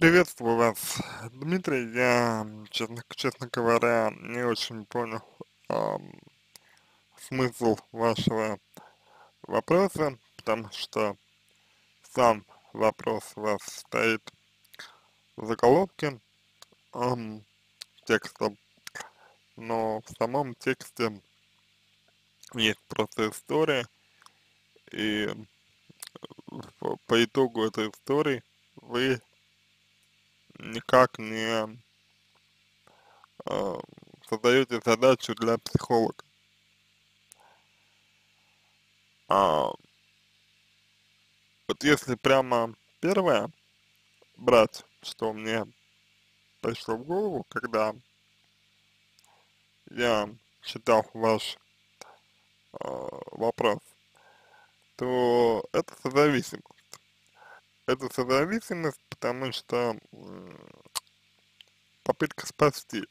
Приветствую вас, Дмитрий. Я, честно говоря, не очень понял ам, смысл вашего вопроса, потому что сам вопрос у вас стоит в заголовке текста, но в самом тексте есть просто история, и по итогу этой истории вы никак не а, создаете задачу для психолога. А, вот если прямо первое брать, что мне пришло в голову, когда я читал ваш вопрос, то это созависимость. Это созависимость, потому что попытка спасти.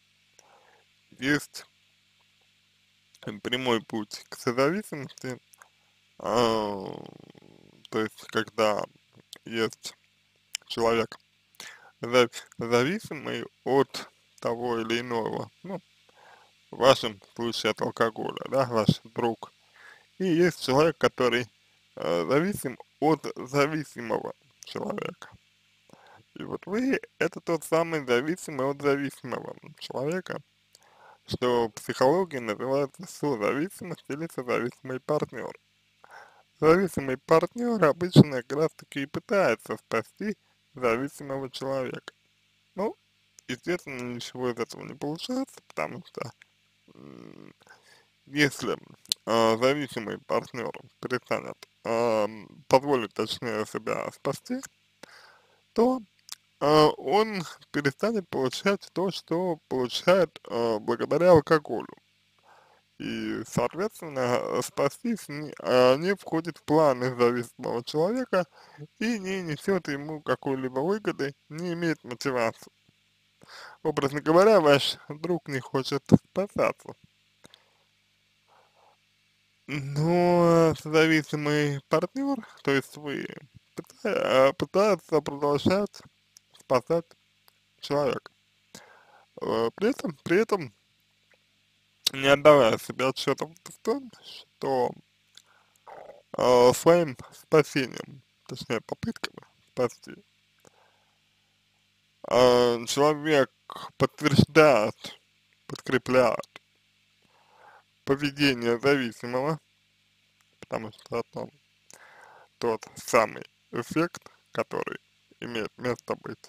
Есть прямой путь к созависимости, а, то есть когда есть человек зависимый от того или иного, ну, в вашем случае от алкоголя, да, ваш друг. И есть человек, который зависим от зависимого человека. И вот вы это тот самый зависимый от зависимого человека, что в психологии называется созависимость или созависимый партнер. Зависимый партнер обычно как раз таки и пытается спасти зависимого человека. Ну, естественно, ничего из этого не получается, потому что м, если зависимый партнер перестанет позволить, точнее, себя спасти, то он перестанет получать то, что получает благодаря алкоголю. И, соответственно, спастись не входит в планы зависимого человека и не несет ему какой-либо выгоды, не имеет мотивации. Образно говоря, ваш друг не хочет спасаться. Но зависимый партнер, то есть вы, пытается продолжать спасать человека. При этом не отдавая себе отчета в том, что своим спасением, точнее попытками спасти, человек подтверждает, подкрепляет поведение зависимого, потому что это тот самый эффект, который имеет место быть.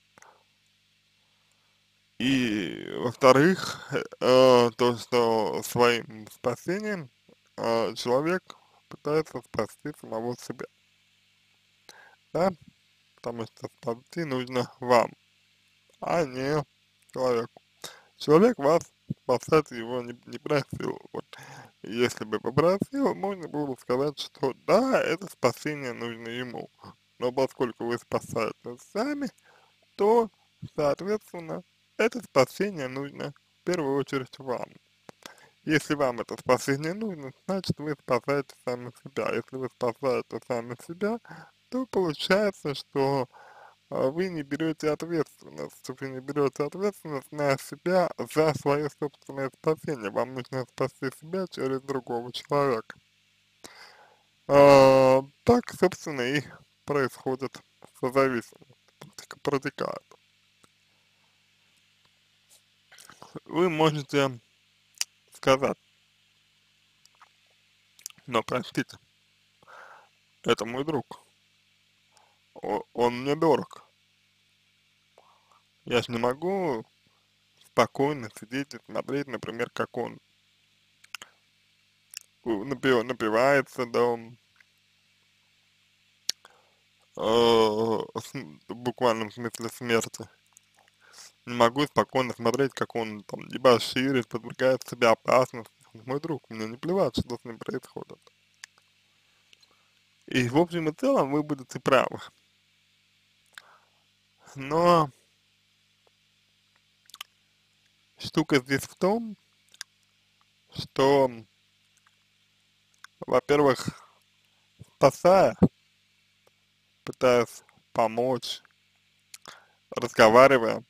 И, во-вторых, то, что своим спасением человек пытается спасти самого себя, да, потому что спасти нужно вам, а не человеку. Человек вас спасать его не просил, вот, если бы попросил, можно было бы сказать, что да, это спасение нужно ему, но поскольку вы спасаете сами, то, соответственно, это спасение нужно в первую очередь вам. Если вам это спасение нужно, значит вы спасаете сами себя. Если вы спасаете сами себя, то получается, что вы не берете ответственность. Вы не берете ответственность на себя за свое собственное спасение. Вам нужно спасти себя через другого человека. Так, собственно, и происходит созависимость, протекает. Вы можете сказать, но простите, это мой друг, он мне дорог. Я ж не могу спокойно сидеть и смотреть, например, как он напивается до в буквальном смысле смерти. Не могу спокойно смотреть, как он там дебоширит, подвергает себя опасности. Он мой друг, мне не плевать, что с ним происходит. И в общем и целом вы будете правы. Но штука здесь в том, что, во-первых, спасая, пытаясь помочь, разговаривая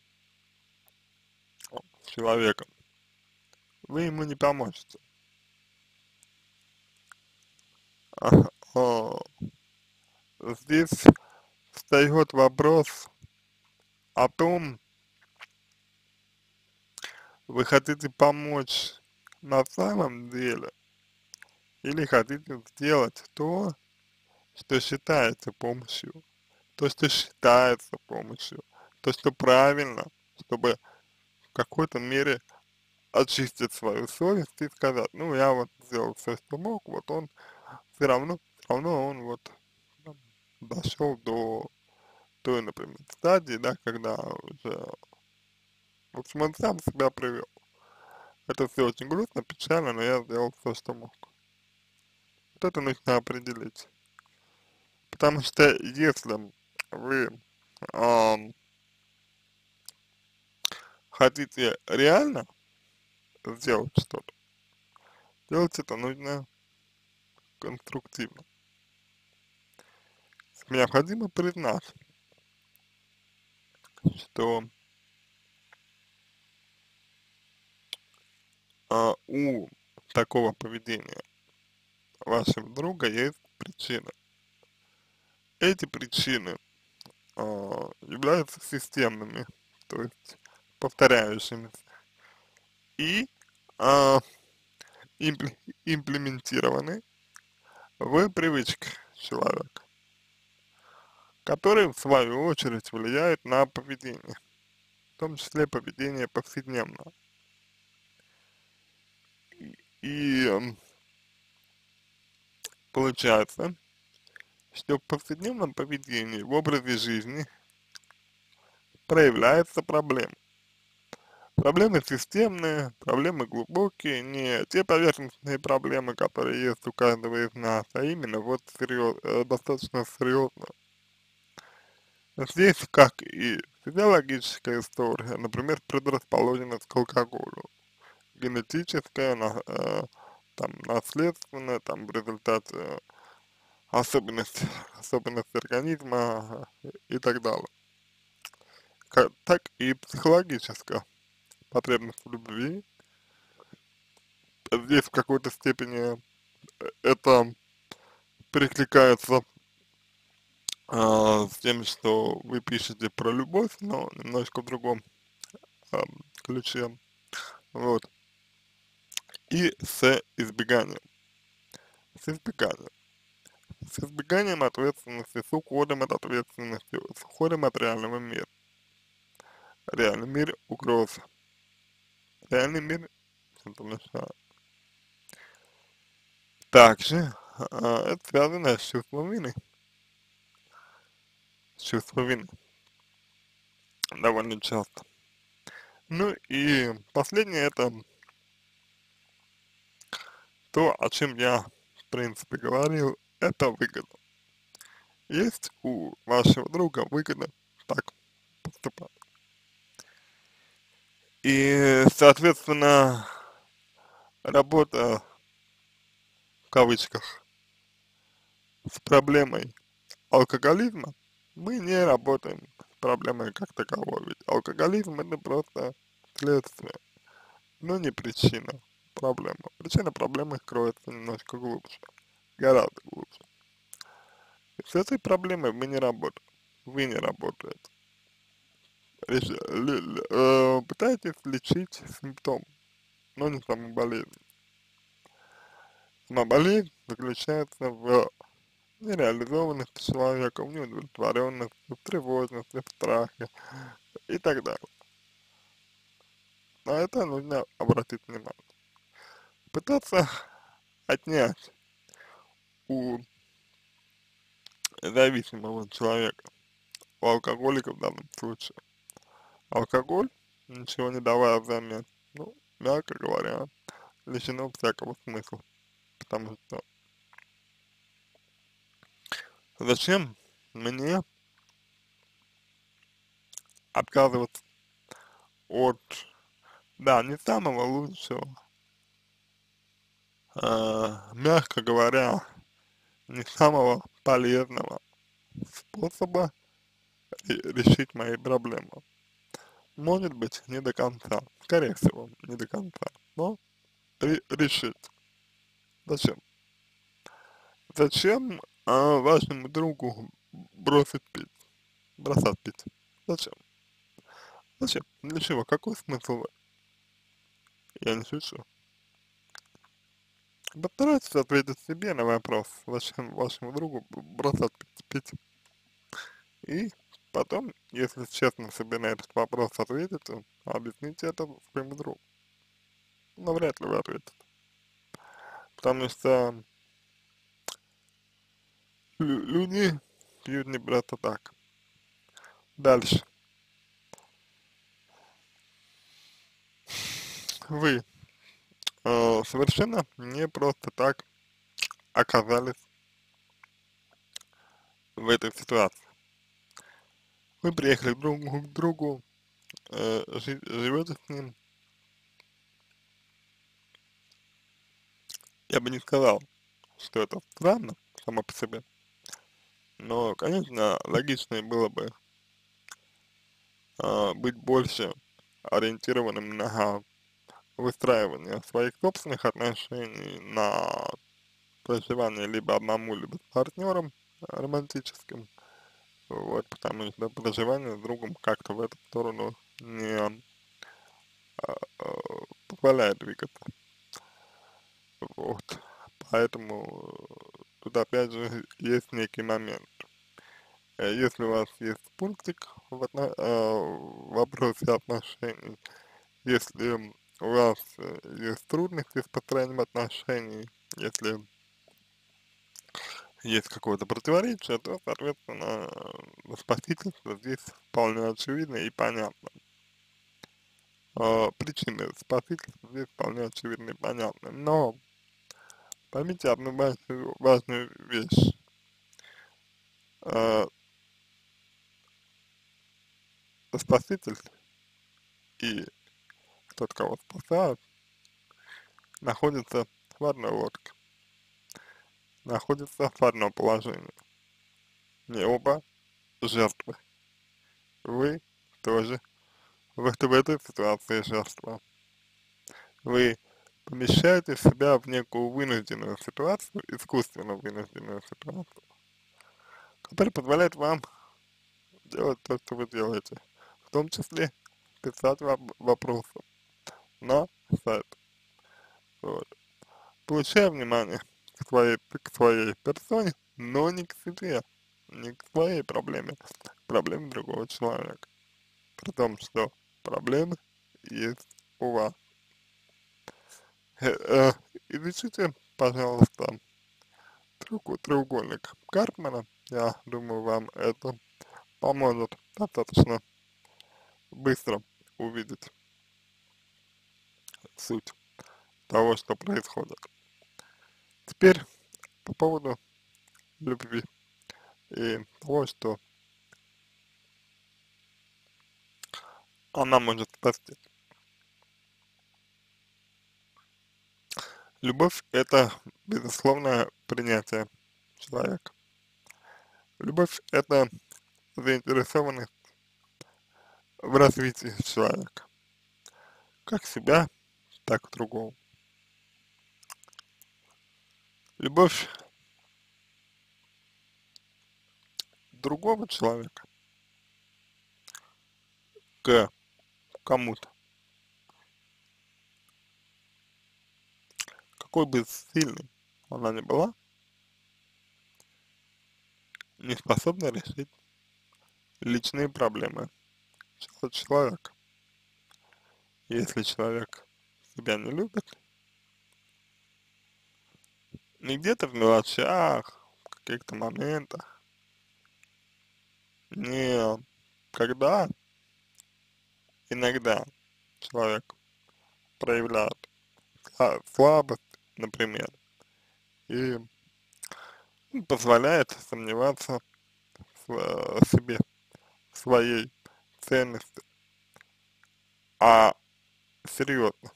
с человеком, вы ему не поможете. А, а, Здесь встает вопрос о том, вы хотите помочь на самом деле или хотите сделать то, что считается помощью, то, что считается помощью, то, что правильно, чтобы в какой-то мере очистить свою совесть и сказать, ну, я вот сделал все, что мог, вот он все равно он вот дошел до той, например, стадии, да, когда уже, в общем, он сам себя привел. Это все очень грустно, печально, но я сделал все, что мог. Вот это нужно определить. Потому что если вы ам, хотите реально сделать что-то, делать это нужно конструктивно. Необходимо признать, что у такого поведения вашего друга есть причины. Эти причины являются системными, то есть повторяющимися и а, импле- имплементированы в привычки человека, которые в свою очередь влияют на поведение, в том числе поведение повседневное. И получается, что в повседневном поведении, в образе жизни проявляются проблемы. Проблемы системные, проблемы глубокие, не те поверхностные проблемы, которые есть у каждого из нас, а именно вот достаточно серьезно. Здесь, как и физиологическая история, например, предрасположенность к алкоголю, генетическая, там, наследственная, там, в результате особенностей, особенностей организма и так далее. Так и психологическая потребность в любви. Здесь в какой-то степени это перекликается с тем, что вы пишете про любовь, но немножко в другом а, ключе. Вот. И с избеганием. С избеганием. С избеганием ответственности, с уходом от ответственности, с уходом от реального мира. Реальный мир угроза. Реальный мир чем-то мешает. Также это связано с чувством вины. С чувством вины довольно часто. Ну и последнее это то, о чем я в принципе говорил, это выгода. Есть у вашего друга выгода так поступать. И, соответственно, работа в кавычках с проблемой алкоголизма, мы не работаем с проблемой как таковой. Ведь алкоголизм это просто следствие, но не причина проблемы. Причина проблемы кроется немножко глубже, гораздо глубже. И с этой проблемой мы не работаем. Вы не работаете. Пытаетесь лечить симптом, но не саму болезнь. Сама болезнь заключается в нереализованности человека, в неудовлетворенности, в тревожности, в страхе и так далее. На это нужно обратить внимание. Пытаться отнять у зависимого человека, у алкоголика в данном случае, алкоголь, ничего не давая взамен, ну, мягко говоря, лишено всякого смысла. Потому что зачем мне отказываться от, да, не самого лучшего, мягко говоря, не самого полезного способа решить мои проблемы. Может быть, не до конца, скорее всего, не до конца, но решить. Зачем? Зачем вашему другу бросить пить, бросать пить? Зачем? Зачем? Для чего? Какой смысл? Я не шучу. Постарайтесь ответить себе на вопрос, зачем вашему другу бросать пить. И потом, если честно себе на этот вопрос ответите, объясните это своему другу. Но вряд ли вы ответите. Потому что люди пьют не просто так. Дальше. Вы совершенно не просто так оказались в этой ситуации. Вы приехали к другу, живете с ним. Я бы не сказал, что это странно само по себе. Но, конечно, логичнее было бы быть больше ориентированным на выстраивание своих собственных отношений, на проживание либо одному, либо с партнером романтическим, вот, потому что проживание с другом как-то в эту сторону не а, позволяет двигаться, вот, поэтому тут опять же есть некий момент. Если у вас есть пунктик в вопросе отношений, если у вас есть трудности с построением отношений, если есть какое-то противоречие, то, соответственно, спасительство здесь вполне очевидно и понятно. Причины спасительства здесь вполне очевидны и понятны. Но поймите одну важную вещь. А, Спаситель и тот, кого спасают, находится в одной лодке, находится в одном положении. Не оба жертвы. Вы тоже в этой ситуации жертва. Вы помещаете себя в некую вынужденную ситуацию, искусственно вынужденную ситуацию, которая позволяет вам делать то, что вы делаете, в том числе писать вопросы на сайт. Вот. Получая внимание к своей персоне, но не к себе, не к своей проблеме, к проблеме другого человека. При том, что проблемы есть у вас. Э, э, Изучите, пожалуйста, треугольник Карпмана. Я думаю, вам это поможет достаточно быстро увидеть суть того, что происходит. Теперь по поводу любви и того, что она может спасти. Любовь — это безусловное принятие человека. Любовь — это заинтересованность в развитии человека, как себя, так и другого. Любовь другого человека к кому-то, какой бы сильной она ни была, не способна решить личные проблемы человека. Если человек себя не любит, не где-то в мелочах, в каких-то моментах, не когда иногда человек проявляет слабость, например, и позволяет сомневаться в себе, в своей ценности, а серьезно,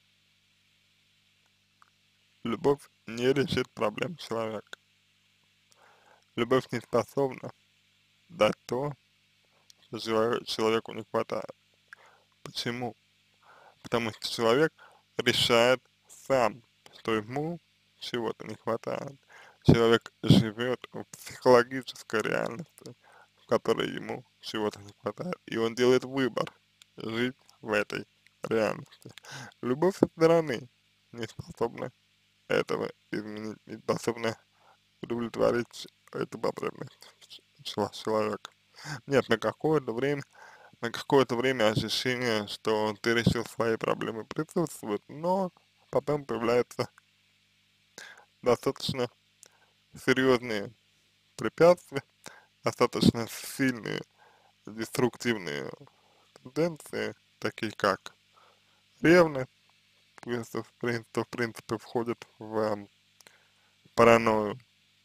любовь не решит проблем человека. Любовь не способна дать то, что человеку не хватает. Почему? Потому что человек решает сам, что ему чего-то не хватает. Человек живет в психологической реальности, в которой ему чего-то не хватает. И он делает выбор жить в этой реальности. Любовь со стороны не способна этого изменить, не способна удовлетворить эту потребность человека. Нет, на какое-то время ощущение, что ты решил свои проблемы, присутствует, но потом появляются достаточно серьезные препятствия, достаточно сильные деструктивные тенденции, такие как ревность, в принципе входит в паранойю,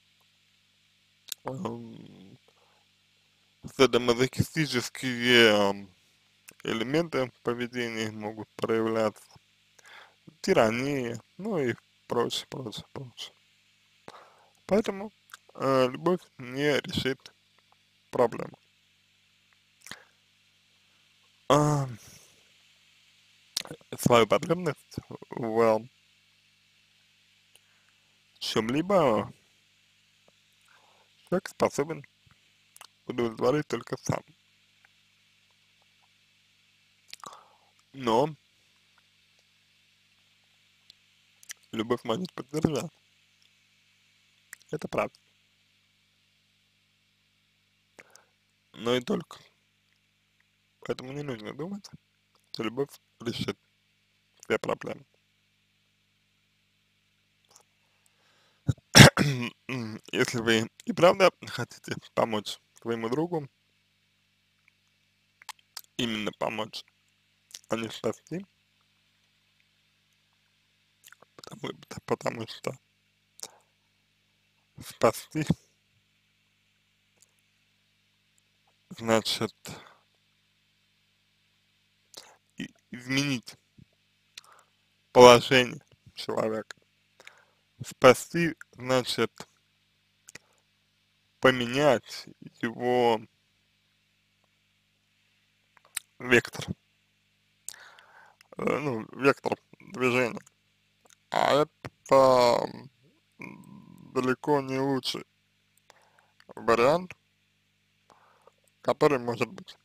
эм, садомазохистические элементы поведения могут проявляться, тирания, ну и прочее, прочее, прочее. Поэтому любовь не решит проблему. А, свою потребность в чем-либо человек способен удовлетворить только сам. Но любовь может поддержать. Это правда. Но и только. Поэтому не нужно думать, что любовь решит все проблемы. Если вы и правда хотите помочь своему другу, именно помочь, а не спасти, потому что спасти значит изменить положение человека. Спасти значит поменять его вектор, ну, вектор движения. А это далеко не лучший вариант, который может быть.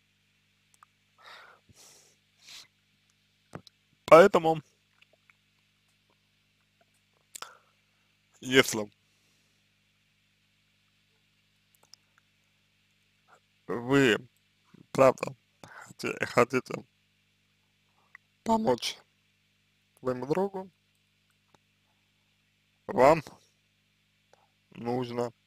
Поэтому, если вы правда хотите помочь своему другу, вам нужно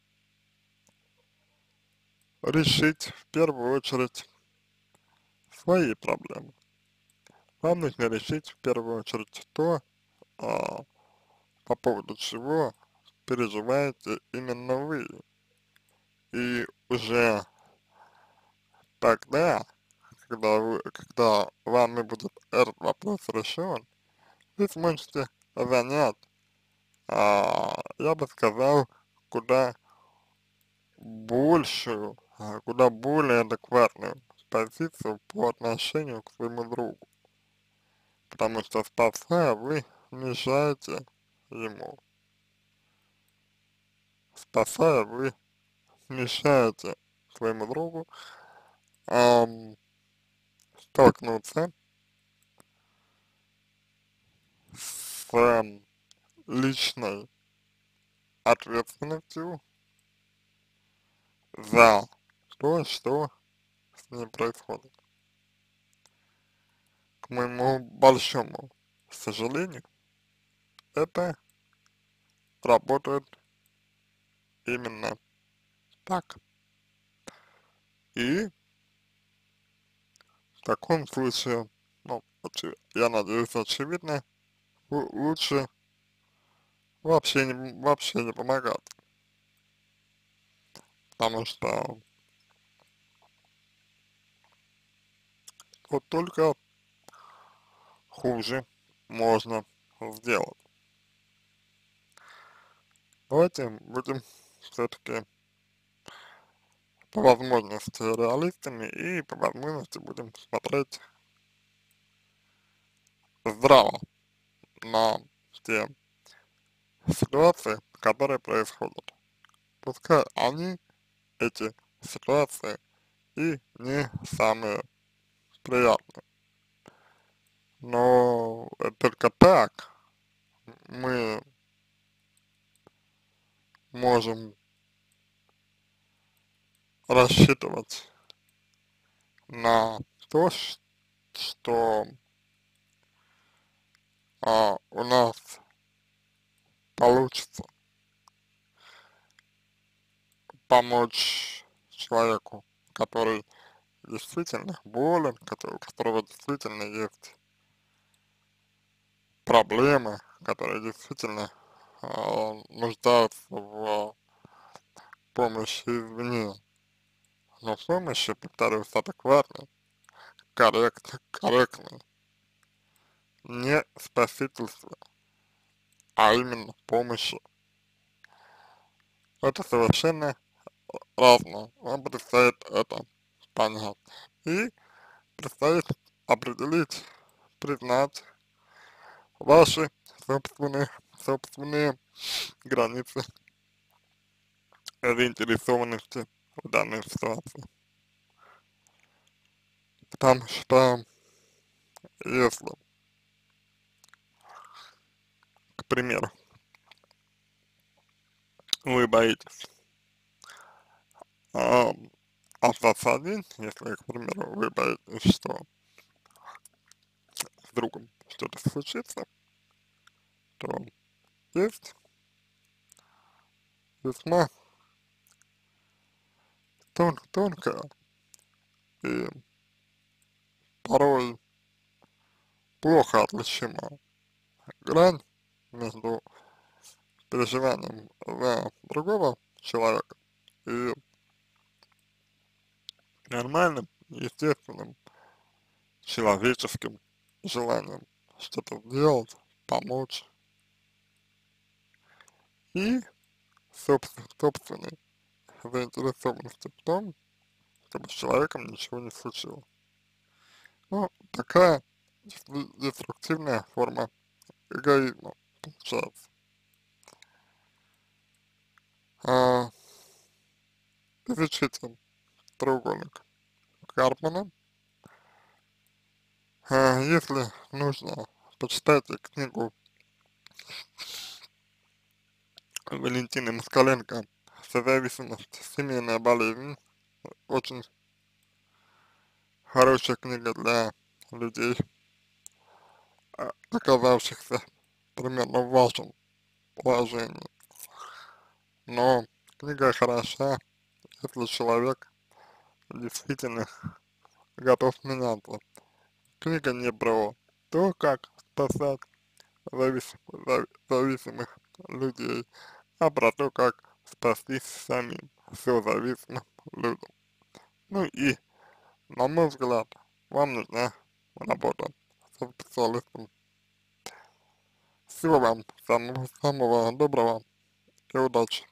решить в первую очередь свои проблемы. Вам нужно решить в первую очередь то, а, по поводу чего переживаете именно вы. И уже тогда, когда вами будет этот вопрос решен, вы сможете занять, я бы сказал, куда куда более адекватную позицию по отношению к своему другу. Потому что спасая, вы мешаете ему. Спасая, вы мешаете своему другу ам, столкнуться с личной ответственностью за то, что с ним происходит. К моему большому сожалению, это работает именно так. И в таком случае, ну, я надеюсь, очевидно, лучше вообще не помогать. Потому что вот только хуже можно сделать. Давайте будем все-таки по возможности реалистами и по возможности будем смотреть здраво на те ситуации, которые происходят. Пускай они, эти ситуации, и не самые приятные. Но только так мы можем рассчитывать на то, что у нас получится помочь человеку, который действительно болен, у которого действительно есть проблемы, которые действительно нуждаются в помощи извне. Но помощи, повторюсь, адекватной, корректной, не спасительства, а именно помощи. Это совершенно разное. Вам предстоит это понять. И предстоит определить, признать ваши собственные, собственные границы заинтересованности в данной ситуации. Потому что если, к примеру, вы боитесь а, остаться один, если, к примеру, вы боитесь, что с другом что-то случится, то есть весьма тонкая и порой плохо отличимая грань между переживанием за другого человека и нормальным, естественным, человеческим желанием что-то сделать, помочь и собственной заинтересованности в том, чтобы с человеком ничего не случилось. Ну, такая деструктивная форма эгоизма получается. А, изучите треугольник Карпмана. Если нужно, почитайте книгу Валентины Москаленко «Созависимость. Семейная болезнь». Очень хорошая книга для людей, оказавшихся примерно в вашем положении. Но книга хороша, если человек действительно готов меняться. Книга не про то, как спасать зависимых людей, а про то, как спастись самим созависимым людям. Ну и, на мой взгляд, вам нужна работа со специалистом. Всего вам самого доброго и удачи.